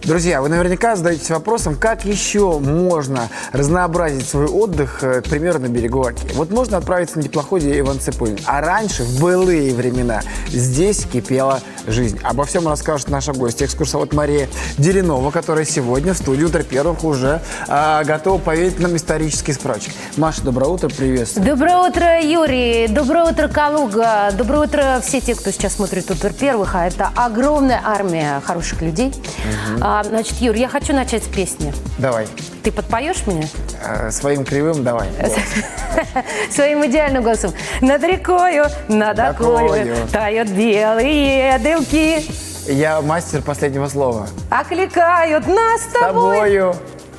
Друзья, вы наверняка задаетесь вопросом, как еще можно разнообразить свой отдых, к примеру, на берегу Оки. Вот можно отправиться на теплоходе Иван Цепулин. А раньше, в былые времена, здесь кипела жизнь. Обо всем расскажет наша гостья, экскурсовод Мария Делинова, которая сегодня в студии «Утро первых» уже готова поведать нам исторический справочник. Маша, доброе утро, приветствую. Доброе утро, Юрий. Доброе утро, Калуга. Доброе утро все те, кто сейчас смотрит «Утро первых», а это огромная армия хороших людей. Значит, Юр, я хочу начать с песни. Давай. Ты подпоешь мне? Своим кривым давай. Своим идеальным голосом. Над рекою, над окою тают белые дымки. Я мастер последнего слова. Окликают нас с тобою.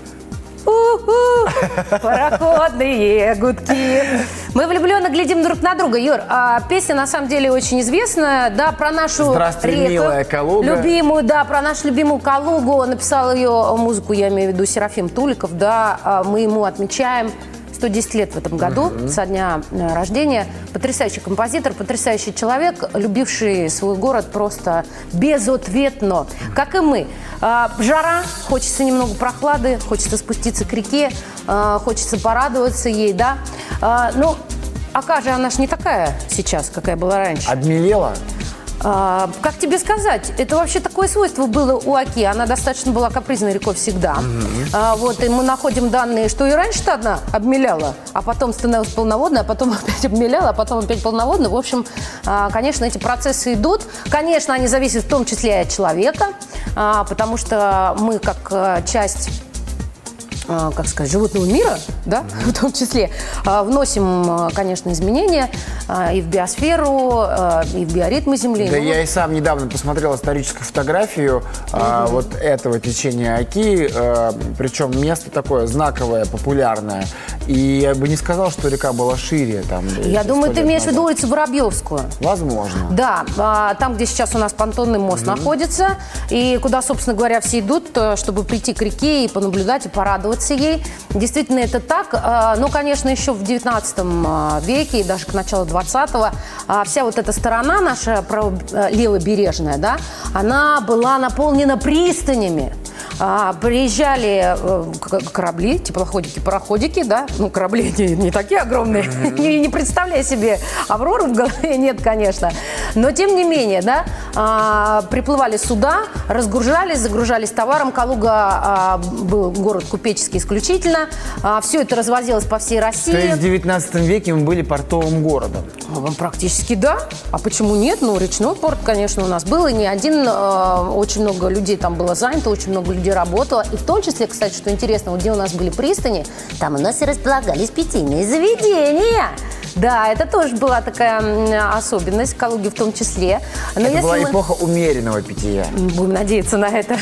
Пароходные гудки. Мы влюбленно глядим друг на друга. Юр, песня на самом деле очень известная, да, про нашу Здравствуй, реку, милая Калуга. любимую, да, про нашу любимую Калугу. Написал ее музыку, я имею в виду, Серафим Туликов, да. Мы ему отмечаем 110 лет в этом году, со дня рождения. Потрясающий композитор, потрясающий человек, любивший свой город просто безответно, как и мы. Жара, хочется немного прохлады, хочется спуститься к реке, хочется порадоваться ей, да. Ну, Ока же она ж не такая сейчас, какая была раньше. Обмелела? Как тебе сказать, это вообще такое свойство было у Оки. Она достаточно была капризной рекой всегда. Вот, и мы находим данные, что и раньше-то одна обмеляла, а потом становилась полноводной, а потом опять обмеляла, а потом опять полноводной. В общем, конечно, эти процессы идут. Конечно, они зависят в том числе и от человека, потому что мы как часть, как сказать, животного мира, да, в том числе, вносим, конечно, изменения и в биосферу, и в биоритмы Земли. Да, я и сам недавно посмотрел историческую фотографию вот этого течения Оки, причем место такое знаковое, популярное. И я бы не сказал, что река была шире. Там, я думаю, ты имеешь в виду улицу Воробьевскую. Возможно. Да, там, где сейчас у нас понтонный мост находится, и куда, собственно говоря, все идут, чтобы прийти к реке и понаблюдать, и порадоваться ей. Действительно, это так. Но, конечно, еще в 19 веке и даже к началу 20-го вся вот эта сторона наша левобережная, да, она была наполнена пристанями. Приезжали корабли, теплоходики, пароходики, да, ну, корабли не такие огромные, не представляя себе Аврору в голове, нет, конечно, но тем не менее, да, приплывали суда, разгружались, загружались товаром. Калуга был город купеческий исключительно, все это развозилось по всей России. То есть в 19 веке мы были портовым городом? Практически да, а почему нет? Ну, речной порт, конечно, у нас был, и не один, очень много людей там было занято, очень много людей работало, и в том числе, кстати, что интересно, вот где у нас были пристани, там у нас и располагались питейные заведения. Да, это тоже была такая особенность, Калуги в том числе. Но это была эпоха умеренного питья. Будем надеяться на это.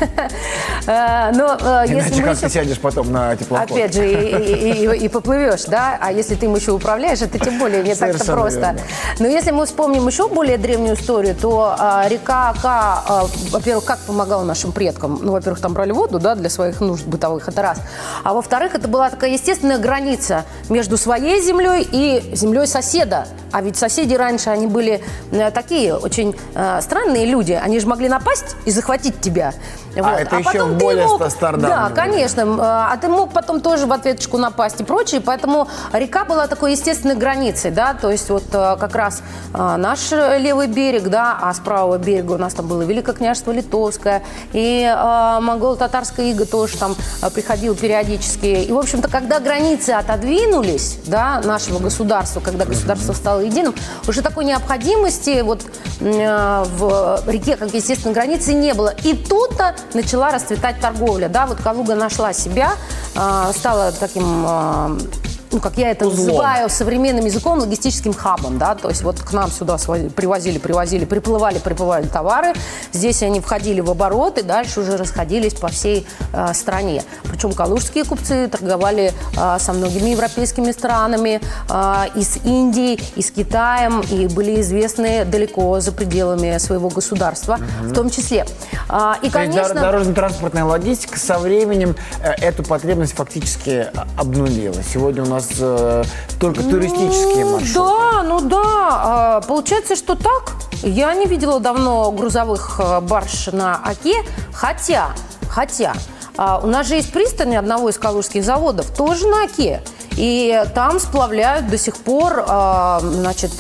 Иначе как ты сядешь потом на теплоход? Опять же, и поплывешь, да? А если ты им еще управляешь, это тем более не так-то просто. Но если мы вспомним еще более древнюю историю, то река Ока, во-первых, как помогала нашим предкам? Ну, во-первых, там брали воду, да, для своих нужд бытовых, это раз. А во-вторых, это была такая естественная граница между своей землей и землей соседа. А ведь соседи раньше, они были такие очень странные люди. Они же могли напасть и захватить тебя. Вот. Это еще более стародавнее. Да, конечно. А ты мог потом тоже в ответочку напасть и прочее. Поэтому река была такой естественной границей, да. То есть вот как раз наш левый берег, да, а с правого берега у нас там было Великое княжество Литовское, и монголо-татарская ига тоже там приходила периодически. И, в общем-то, когда границы отодвинулись, да, нашего государства, когда государство стало единым, уже такой необходимости вот в реке как естественной границы не было. И тут-то начала расцветать торговля, да, вот Калуга нашла себя, стала таким, ну, как я это называю современным языком, логистическим хабом, да, то есть вот к нам сюда приплывали товары, здесь они входили в оборот и дальше уже расходились по всей стране. Причем калужские купцы торговали со многими европейскими странами, и с Индией, и с Китаем, и были известны далеко за пределами своего государства, в том числе. И, конечно, дорожно-транспортная логистика со временем эту потребность фактически обнулила. Сегодня у нас только туристические маршруты. Да. Получается, что так. Я не видела давно грузовых барж на Оке, хотя Хотя у нас же есть пристань одного из калужских заводов, тоже на Оке. И там сплавляют до сих пор, значит,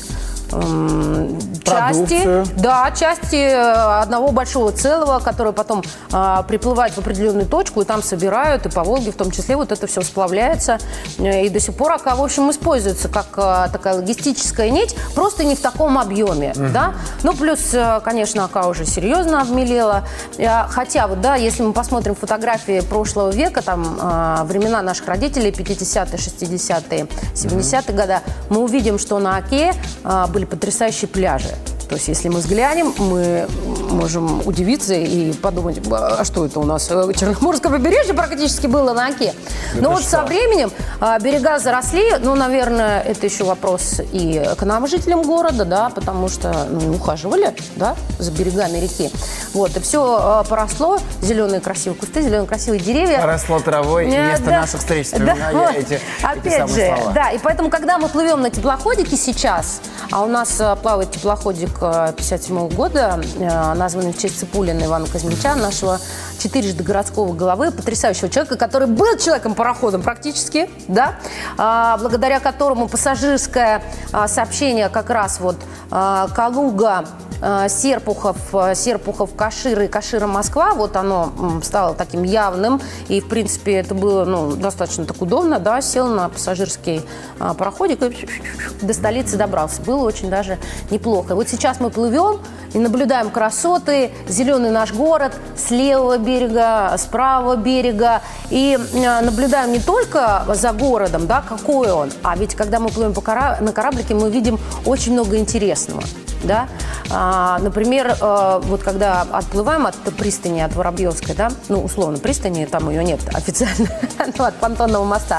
части одного большого целого, которые потом приплывают в определенную точку и там собирают, и по Волге в том числе вот это все сплавляется. И до сих пор Ока, в общем, используется как такая логистическая нить, просто не в таком объеме. Да? Ну, плюс, конечно, Ока уже серьезно обмелела. Хотя, вот, да, если мы посмотрим фотографии прошлого века, там, времена наших родителей, 50-е, 60-е, 70-е годы, мы увидим, что на Оке были потрясающие пляжи. То есть, если мы взглянем, мы можем удивиться и подумать, а что это у нас? Черноморское побережье практически было на Оке. Но вот со временем берега заросли. Ну, наверное, это еще вопрос и к нам, жителям города, да, потому что ухаживали, да, за берегами реки. Вот, и все поросло. Зеленые красивые кусты, зеленые красивые деревья. Поросло травой, и место наших встреч вспоминали вот. эти Опять же, слова. да, и поэтому, когда мы плывем на теплоходике сейчас, а у нас плавает теплоходик 57-го года, названный в честь Ципулина Ивана Казмича, нашего четырежды городского головы, потрясающего человека, который был человеком-пароходом практически, да, благодаря которому пассажирское сообщение как раз вот Калуга, Серпухов, Каширы, Кашира-Москва, вот оно стало таким явным, и, в принципе, это было, достаточно так удобно, да, сел на пассажирский пароходик и до столицы добрался. Было очень даже неплохо. И вот сейчас мы плывем и наблюдаем красоты, зеленый наш город с левого берега, с правого берега, и наблюдаем не только за городом, да, какой он, а ведь когда мы плывем на кораблике, мы видим очень много интересного. Да? Например, вот когда отплываем от пристани, от Воробьевской, да, условно пристани, там ее нет официально, от Понтонного моста,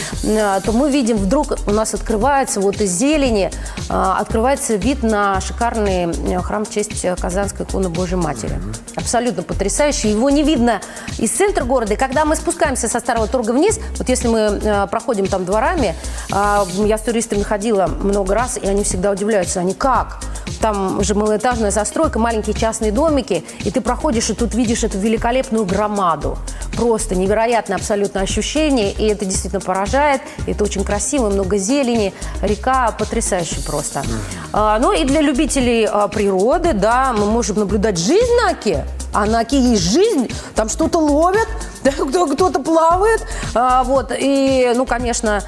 то мы видим, вдруг у нас открывается вот из зелени, открывается вид на шикарный храм в честь Казанской иконы Божьей Матери. Абсолютно потрясающий. Его не видно из центра города. И когда мы спускаемся со Старого Торга вниз, вот если мы проходим там дворами, я с туристами ходила много раз, и они всегда удивляются, они как? Там же малоэтажная застройка, маленькие частные домики, и ты проходишь, и тут видишь эту великолепную громаду. Просто невероятное абсолютно ощущение, и это действительно поражает, это очень красиво, много зелени, река потрясающая просто. Ну и для любителей природы, да, мы можем наблюдать жизнь на Оке, а на Оке есть жизнь, там что-то ловят, да, кто-то плавает, вот, и, конечно,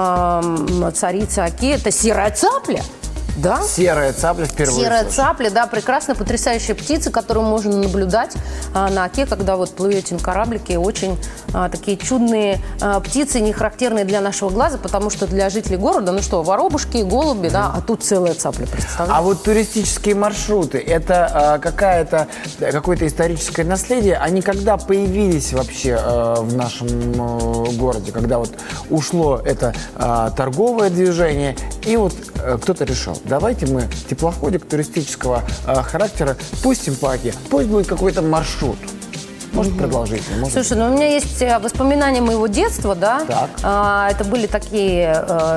царица Оки – это серая цапля. Да? Серая цапля в первую очередь. Серая цапля, да, прекрасная, потрясающая птица, которую можно наблюдать на Оке, когда вот плывете на кораблике. Очень такие чудные птицы, не характерные для нашего глаза, потому что для жителей города, воробушки, голуби, да, а тут целая цапля, представляете? А вот туристические маршруты, это какое-то историческое наследие, они когда появились вообще в нашем городе, когда вот ушло это торговое движение, и вот кто-то решил, давайте мы теплоходик туристического характера пустим по Оке, пусть будет какой-то маршрут. Может, продолжите. Слушай, у меня есть воспоминания моего детства, да. Это были такие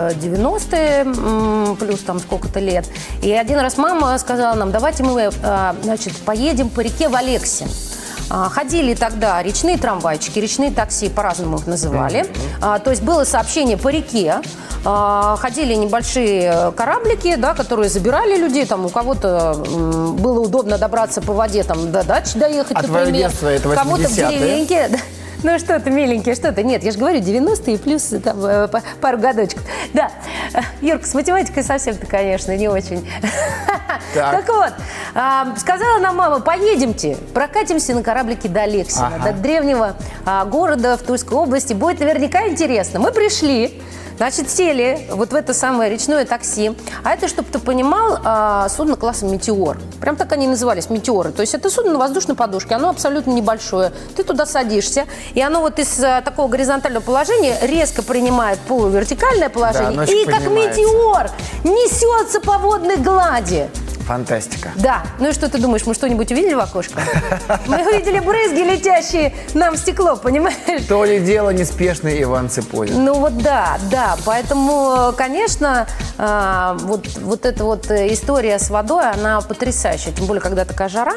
90-е, плюс там сколько-то лет. И один раз мама сказала нам, давайте мы, поедем по реке в Алексин. Ходили тогда речные трамвайчики, речные такси, по-разному их называли. То есть было сообщение по реке. Ходили небольшие кораблики, да, которые забирали людей. Там у кого-то было удобно добраться по воде, там, до дачи доехать, например. Детство, это 80-е. Кому-то в деревеньке. Ну что ты, миленький, что ты? Нет, я же говорю, 90-е плюс там, пару годочков. Да, Юрка, с математикой совсем-то, конечно, не очень. Так вот, сказала нам мама, поедемте, прокатимся на кораблике до Алексина, до древнего города в Тульской области. Будет наверняка интересно. Мы пришли. Значит, сели вот в это самое речное такси. А это, чтобы ты понимал, судно класса «Метеор». Прям так они назывались, «Метеоры». То есть это судно на воздушной подушке, оно абсолютно небольшое. Ты туда садишься, и оно вот из такого горизонтального положения резко принимает полувертикальное положение. Да, и как метеор несется по водной глади. Фантастика. Да. Ну и что ты думаешь, мы что-нибудь увидели в окошко? Мы увидели брызги, летящие нам в стекло, понимаешь? То ли дело неспешный Иван Ципулин. Ну вот да. Поэтому, конечно, вот эта вот история с водой, она потрясающая. Тем более, когда такая жара.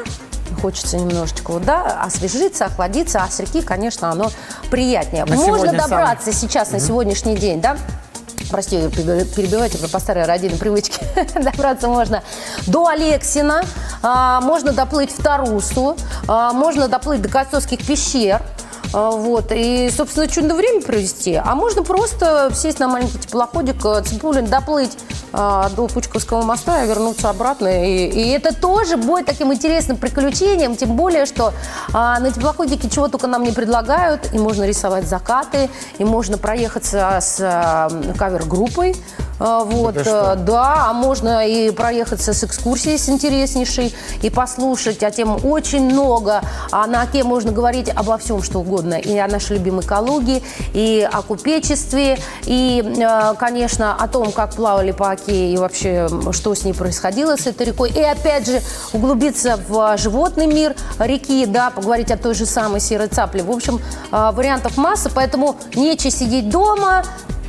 хочется немножечко, вот, да, освежиться, охладиться, а с реки, конечно, оно приятнее. На Можно сегодня добраться сейчас, на сегодняшний день, да, прости, перебивайте, по старой родине привычки. Добраться можно до Алексина, можно доплыть в Тарусу, можно доплыть до Костовских пещер. Вот. И, собственно, чудо время провести. А можно просто сесть на маленький теплоходик, Ципулин, доплыть до Пучковского моста и вернуться обратно. И это тоже будет таким интересным приключением, тем более, что на теплоходике чего только нам не предлагают. И можно рисовать закаты, и можно проехаться с кавер-группой. Вот, да, а можно и проехаться с экскурсией с интереснейшей, и послушать, а тем очень много. А на Оке можно говорить обо всем, что угодно. И о нашей любимой экологии, и о купечестве, и, конечно, о том, как плавали по Оке, и вообще, что с ней происходило, с этой рекой. И, опять же, углубиться в животный мир реки, да, поговорить о той же самой серой цапле. В общем, вариантов масса, поэтому нечего сидеть дома.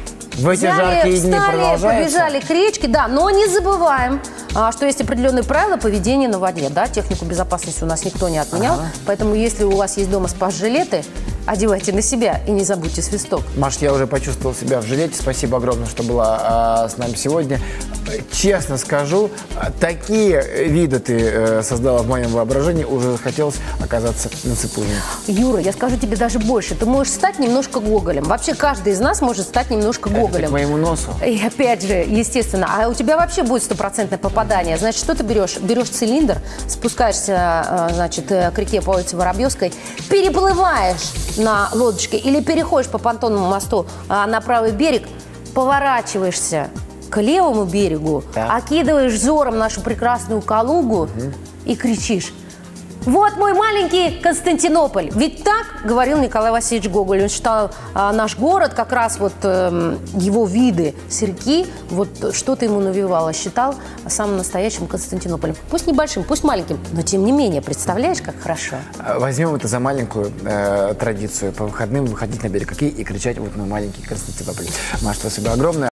В эти жаркие дни продолжается? Побежали к речке, да, но не забываем, что есть определенные правила поведения на воде, да, технику безопасности у нас никто не отменял, поэтому если у вас есть дома спас-жилеты, одевайте на себя и не забудьте свисток. Маш, я уже почувствовал себя в жилете, спасибо огромное, что была с нами сегодня. Честно скажу, такие виды ты создала в моем воображении, уже захотелось оказаться на Ципулине. Юра, я скажу тебе даже больше, ты можешь стать немножко Гоголем, вообще каждый из нас может стать немножко Гоголем. Это к моему носу. И опять же, естественно, а у тебя вообще будет стопроцентное попадание. Значит, что ты берешь? Берешь цилиндр, спускаешься, значит, к реке по улице Воробьевской, переплываешь на лодочке или переходишь по понтонному мосту на правый берег, поворачиваешься к левому берегу, окидываешь взором нашу прекрасную Калугу и кричишь: «Вот мой маленький Константинополь!» Ведь так говорил Николай Васильевич Гоголь. Он считал наш город, как раз вот его виды с реки, вот что-то ему навевало. Считал самым настоящим Константинополем. Пусть небольшим, пусть маленьким, но тем не менее. Представляешь, как хорошо? Возьмем это за маленькую традицию. По выходным выходить на берег реки и кричать: «Вот мой маленький Константинополь». Маш, спасибо огромное.